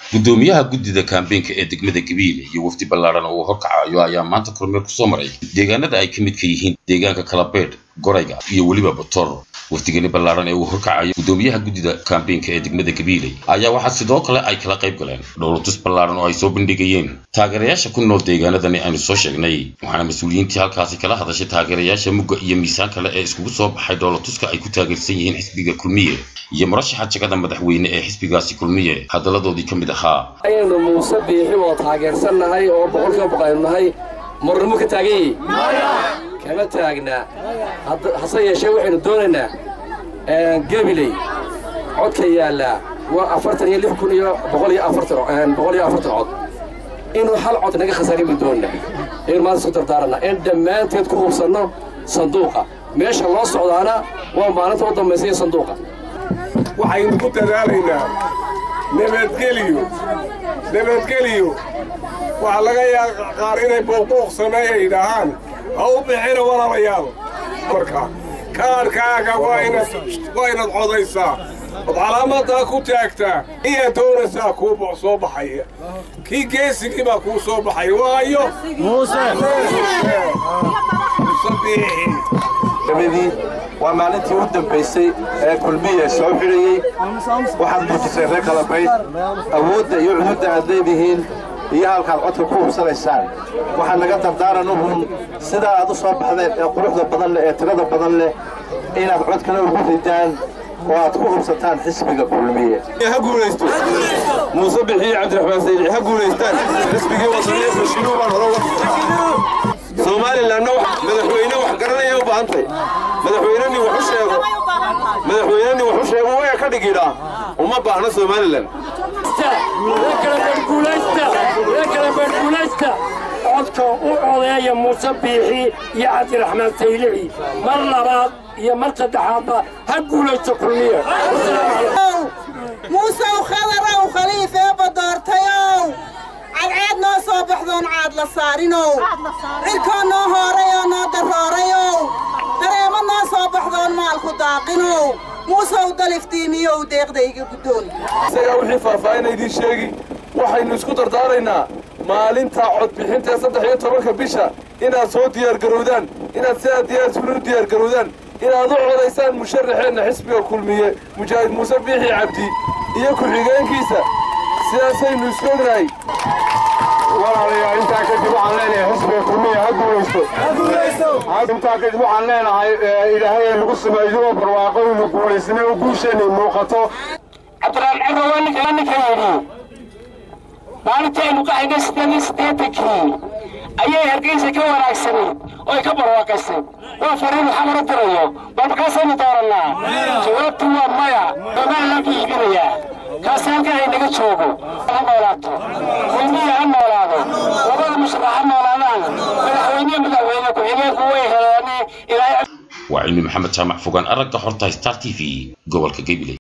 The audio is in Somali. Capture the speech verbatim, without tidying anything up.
gudoomiyaha guddida kaambeynka ee degmada Gabiley iyo wafdi ballaaran oo horkacayo ayaa maanta kormeer ku soo maray deegaanada ay ka mid ka yihiin deegaanka Kalabeed, Gorayga iyo waliba Botor. wafdigani ballaaran ee uu horkacayo gudoomiyaha guddida kaambeynka ee degmada Gabiley ayaa waxa sidoo kale ay kala qayb galeen dhowrtus ballaaran oo ay soo bandhigayeen taageerayaasha ku nool deegaanadani aynu soo sheegnay. waxaana mas'uuliyiintii halkaasi kala hadashay taageerayaasha mugga iyo miisaan kale ee iskugu soo baxay dhowrtuska ay ku taageersan yihiin xisbiga Kulmiye iyo murashaxa jagada madaxweyne ee xisbigaasi Kulmiye hadaladoodii ka mid ahaa aynu Muuse Biixi oo taageersanahay oo boqolkiiba boqolnahay marnimo ka taagay kama taagna hase yeeshee waxaynu doonaynaa Gabiley codka yaala waa afartan iyo lix kun iyo boqol iyo afartan boqol iyo afartan cod inuu hal cod naga khasaarin doona in ma soo tartaarna in dhammaanteed ku hubsano sanduuqa meesha loo socdaana waa maalinta u dambeysay sanduuqa waxaynu ku dadaalaynaa nabadgeliyo nabadgeliyo waxa laga yaabaa qaar inay booqbooq sameeyaan أو بحيرة ولا رياض مركا كار كاكا واينة واينة عضيصة وعلامتها كو تاكتا هي تونسا كو بصوب حي كي كيسي كيما كو صوب حي وايو موسى صبيحي نبيذي ومالتي ودن بيسي كلمية سوحريي وحد متسيري كالبيت أود يعود عذيبهين iyo halka codka ku hubsanaysaan waxa laga dardaaranoo sida aad u soo baxday ee quruxda badan leh ee tirada badan leh inaad codkana ugu ridaan oo aad ku hubsataan xisbiga Kulmiye ha guuleysto Muuse Biixi Cabdiraxmaan Sayid ha guuleystaan xisbiga wadaniga shinuuban hore Soomaaliland madaxweyne wax garanaya u baahantay madaxweyneni wax u sheego madaxweyneni wax u sheego way ka dhigiraa uma baahna Soomaaliland codka u codeeya Muuse Biixi iyo Cabdiraxmaan Sayid mar labaad iyo mar saddexaadba ha guuleysto Kulmiye Muuse khadar oo khaliifa badartayo عاد ناس بحضن عاد لصارينو إلكانو هاريو نادر هاريو دريم الناس بحضن مال خداقينو موسى ودلفتيمي وديق ديق بدون سيقول حفا فاين ايدي الشيقي وحي نسكو دردارينا مالين تاعود بحين تصدح يترك بيشا إنا صوت ديار قرودان إنا سياد ديار سنود ديار قرودان إنا ضوع ليسان مشرحين حسبي وكلمية مجاهد موسى بيحي عبدي إياكو حقين كيسا سياسي نسكوغراي والله انت كتبوا علينا حسب الكلمية هدويستو هدويستو انت كتبوا علينا إلهي اللي قصة مجنوب برواقين وقوليسنين وقوشين موقتو عبدالعين وانك انك يوري مالتين وقاعدة ستاني ستاتكي أيه هرقيسة كوانا أكسنين وي كبر واقسين وفرين الحمر الدريو وابقاسين دور الله جوابتوا مايا وما لكي يقريا كاسان كاي نغا جوغو مولاتو كلمية هم مولادو وبد مشرح مولادان مدحوينيه مدحوينه ku-xigeenku way heleen ilaa وعلمي محمد سامح فوقان أرقى حرطة ستار تي في جوالك Gabiley.